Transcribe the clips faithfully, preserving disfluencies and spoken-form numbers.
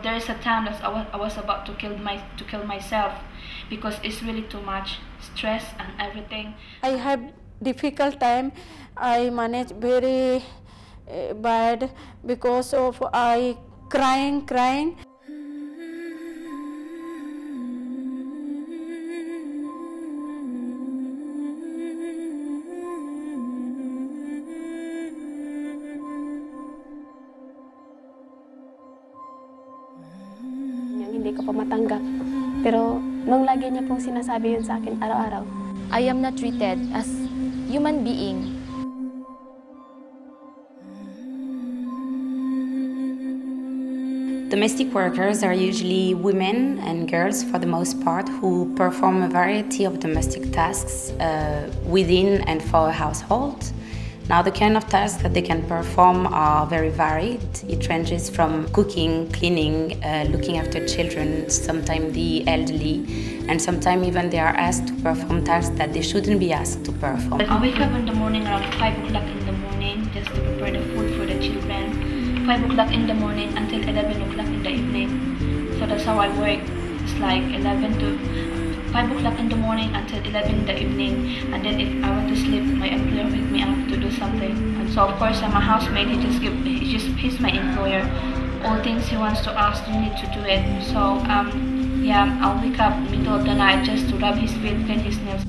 there is a time that I was, I was about to kill my to kill myself because it's really too much stress and everything. I have difficult time. I manage very uh, bad because of I crying, crying. Hindi ko pa matanggap. Pero nung lagi niya pong sinasabi yun sa akin araw-araw, I am not treated as human being. Domestic workers are usually women and girls for the most part who perform a variety of domestic tasks uh, within and for a household. Now, the kind of tasks that they can perform are very varied. It ranges from cooking, cleaning, uh, looking after children, sometimes the elderly, and sometimes even they are asked to perform tasks that they shouldn't be asked to perform. I wake up in the morning around five o'clock in the morning just to prepare the food for the children. five o'clock in the morning until eleven o'clock in the evening. So that's how I work. It's like eleven to five o'clock in the morning until eleven in the evening, and then if I want to sleep, my employer wake me up to do something. And so of course I'm a housemaid. He just give, he just he's my employer. All things he wants to ask, you need to do it. So um yeah, I'll wake up middle of the night just to rub his feet, clean his nails.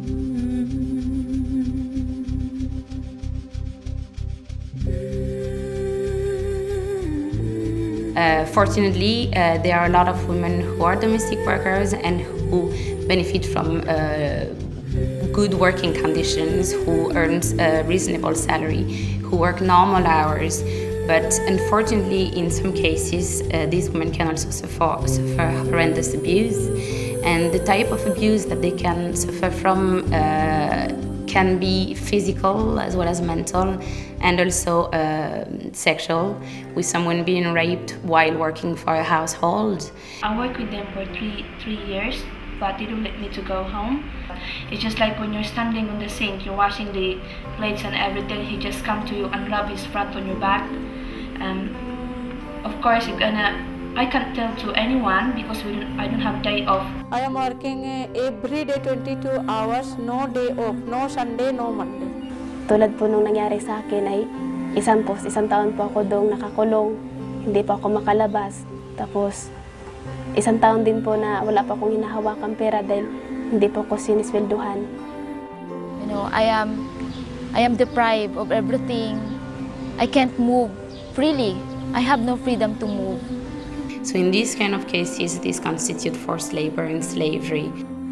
Uh, fortunately, uh, there are a lot of women who are domestic workers and who benefit from uh, good working conditions, who earn a reasonable salary, who work normal hours. But unfortunately, in some cases, uh, these women can also suffer, suffer horrendous abuse. And the type of abuse that they can suffer from uh, can be physical as well as mental, and also uh, sexual, with someone being raped while working for a household. I worked with them for three three years, but they don't let me to go home. It's just like when you're standing on the sink, you're washing the plates and everything, he just come to you and rub his front on your back. Um, of course, you're gonna, I can't tell to anyone because we don't, I don't have day off. I am working uh, every day twenty-two hours, no day off, no Sunday, no Monday. tulad po nung nangyari sa akin ay isang po, isang taon po ako doong nakakulong, hindi po ako makalabas. Tapos isang taon din po na wala pa akong hinahawakan pera dahil hindi po ako siniswelduhan. You know, I am, I am deprived of everything. I can't move freely. I have no freedom to move. So in these kind of cases, this constitute forced labor and slavery.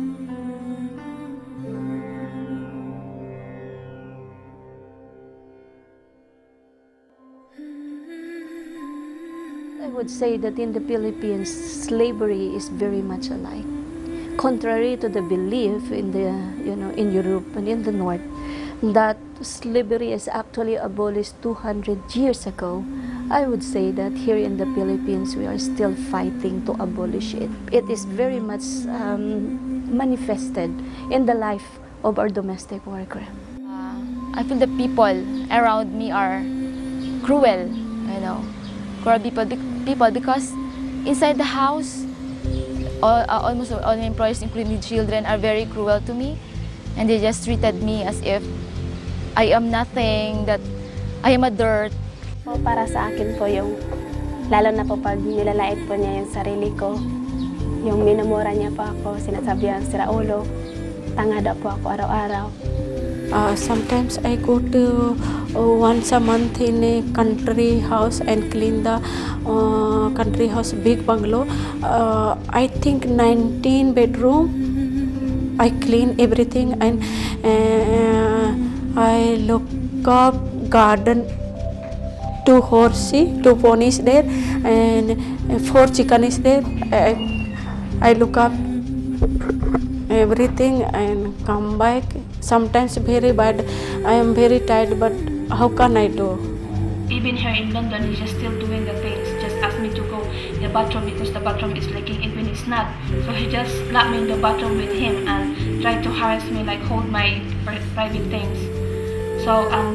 I would say that in the Philippines, slavery is very much alike. Contrary to the belief in the, you know, in Europe and in the North, that slavery is actually abolished two hundred years ago, I would say that here in the Philippines, we are still fighting to abolish it. It is very much um, manifested in the life of our domestic worker. Uh, I feel the people around me are cruel, you know, cruel people, people because inside the house, all, uh, almost all my employees, including children, are very cruel to me, and they just treated me as if I am nothing, that I am a dirt. Po, para sa akin po yung, lalo na po pag nilalait po niya yung sarili ko, yung minumura niya po ako, sinasabihan sira ulo, tanga daw po ako araw-araw. Uh, sometimes I go to uh, once a month in a country house and clean the uh, country house, big bungalow. Uh, I think nineteen bedroom. I clean everything and uh, I look up garden. Two horses, two ponies there, and four chicken is there. I, I look up everything and come back. Sometimes very bad. I am very tired, but how can I do? Even here in London, he's just still doing the things. Just asked me to go in the bathroom because the bathroom is leaking, even it's not. So he just locked me in the bathroom with him and tried to harass me, like hold my private things. So um,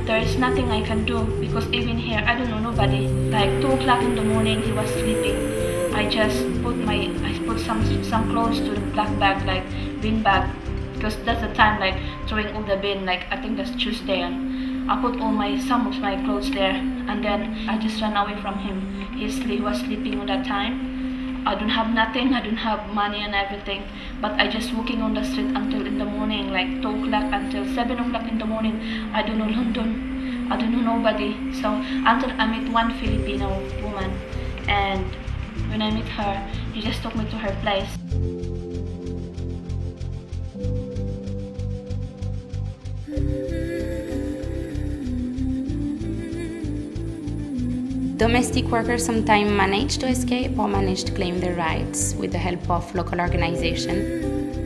there is nothing I can do, because even here I don't know nobody. Like two o'clock in the morning he was sleeping. I just put my I put some some clothes to the black bag, like bin bag, because that's the time like throwing all the bin, like I think that's Tuesday, and I put all my some of my clothes there, and then I just ran away from him. He's, he was sleeping all that time. I don't have nothing, I don't have money and everything, but I just walking on the street until in the morning, like two o'clock until seven o'clock in the morning. I don't know London, I don't know nobody. So until I met one Filipino woman, and when I met her, she just took me to her place. Domestic workers sometimes manage to escape or manage to claim their rights with the help of local organizations.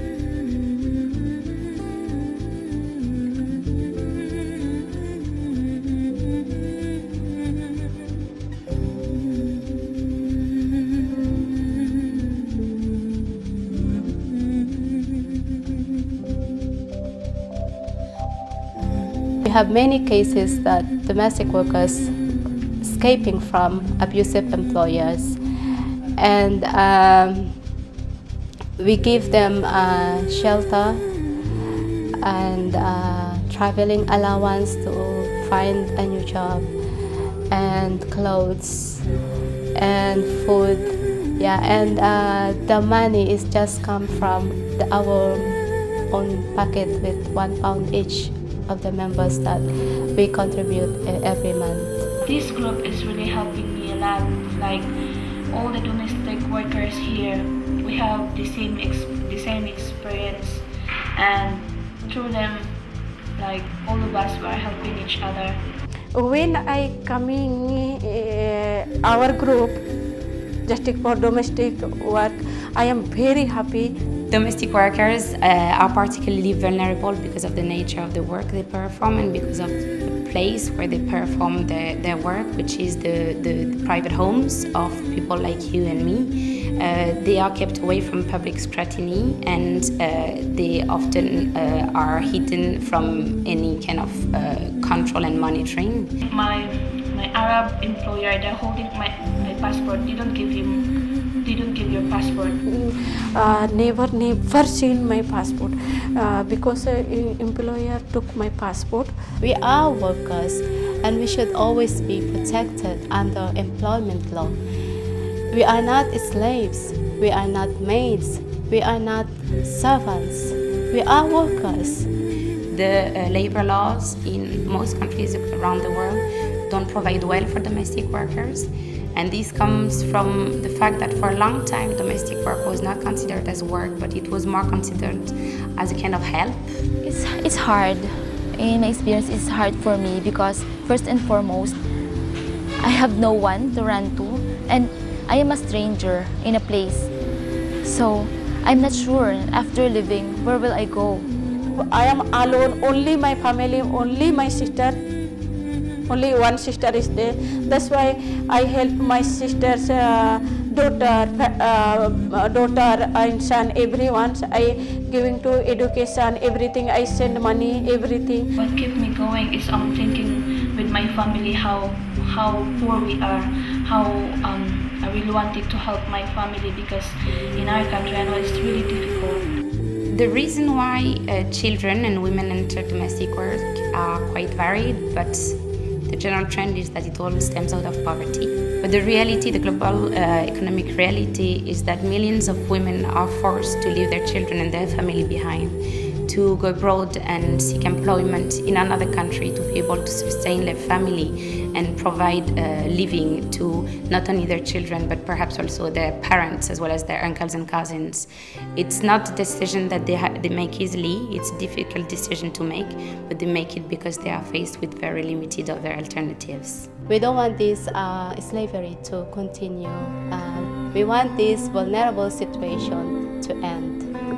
We have many cases that domestic workers escaping from abusive employers, and um, we give them uh, shelter and uh, traveling allowance to find a new job, and clothes and food. Yeah, and uh, the money is just come from the, our own pocket with one pound each of the members that we contribute every month. This group is really helping me a lot. Like all the domestic workers here, we have the same ex the same experience, and through them, like all of us were helping each other. When I coming uh, our group, Justice for Domestic Work, I am very happy. Domestic workers uh, are particularly vulnerable because of the nature of the work they perform and because of the place where they perform their, their work, which is the, the, the private homes of people like you and me. Uh, they are kept away from public scrutiny, and uh, they often uh, are hidden from any kind of uh, control and monitoring. My my Arab employer, they're holding my, my passport. They don't give him, they don't give your passport. Uh, never, never seen my passport uh, because uh, employer took my passport. We are workers, and we should always be protected under employment law. We are not slaves, we are not maids, we are not servants, we are workers. The uh, labor laws in most countries around the world don't provide well for domestic workers, and this comes from the fact that for a long time domestic work was not considered as work, but it was more considered as a kind of help. It's, it's hard. In my experience, it's hard for me because first and foremost, I have no one to run to, and I am a stranger in a place. So I'm not sure after leaving, where will I go? I am alone, only my family, only my sister. Only one sister is there. That's why I help my sister's uh, daughter, uh, daughter and son, everyone. I giving to education, everything. I send money, everything. What keeps me going is I'm thinking with my family how how poor we are, how um, I really wanted to help my family, because in our country I know it's really difficult. The reason why uh, children and women enter domestic work are quite varied, but the general trend is that it all stems out of poverty. But the reality, the global uh, economic reality, is that millions of women are forced to leave their children and their family behind, to go abroad and seek employment in another country to be able to sustain their family and provide a living to not only their children but perhaps also their parents as well as their uncles and cousins. It's not a decision that they, they make easily. It's a difficult decision to make, but they make it because they are faced with very limited other alternatives. We don't want this uh, slavery to continue. Um, we want this vulnerable situation to end.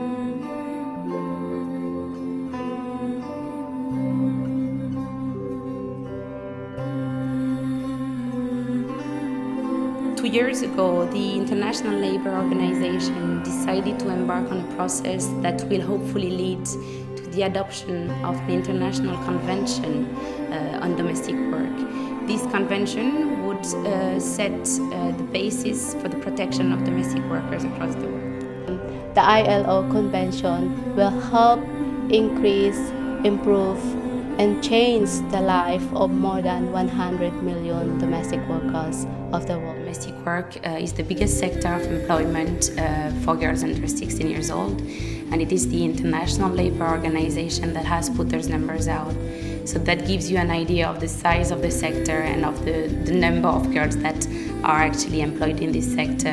Two years ago, the International Labour Organization decided to embark on a process that will hopefully lead to the adoption of an international convention uh, on domestic work. This convention would uh, set uh, the basis for the protection of domestic workers across the world. The I L O convention will help increase, improve, and change the life of more than one hundred million domestic workers of the world. Domestic work uh, is the biggest sector of employment uh, for girls under sixteen years old, and it is the International Labour Organization that has put those numbers out. So that gives you an idea of the size of the sector and of the, the number of girls that are actually employed in this sector.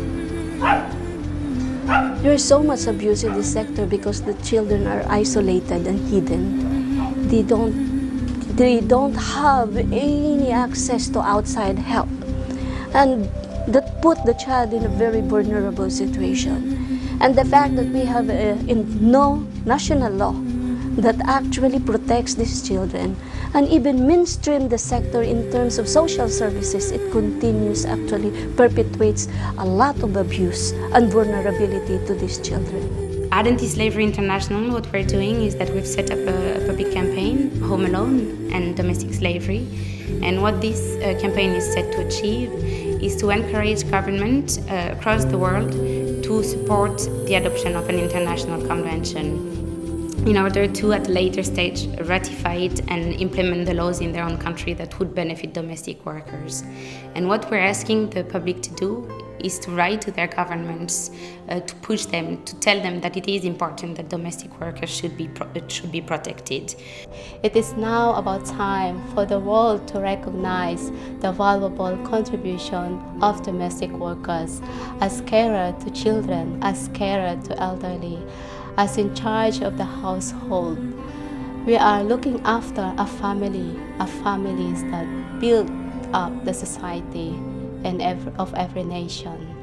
There is so much abuse in this sector because the children are isolated and hidden. They don't, they don't have any access to outside help, and that put the child in a very vulnerable situation. And the fact that we have a, in no national law that actually protects these children and even mainstream the sector in terms of social services, it continues actually perpetuates a lot of abuse and vulnerability to these children. At Anti-Slavery International, what we're doing is that we've set up a, a public campaign, Home Alone and Domestic Slavery. And what this uh, campaign is set to achieve is to encourage government uh, across the world to support the adoption of an international convention in order to, at a later stage, ratify it and implement the laws in their own country that would benefit domestic workers. And what we're asking the public to do is to write to their governments, uh, to push them, to tell them that it is important that domestic workers should be, pro should be protected. It is now about time for the world to recognize the valuable contribution of domestic workers as carer to children, as carer to elderly, as in charge of the household. We are looking after a family, a families that build up the society and every, of every nation.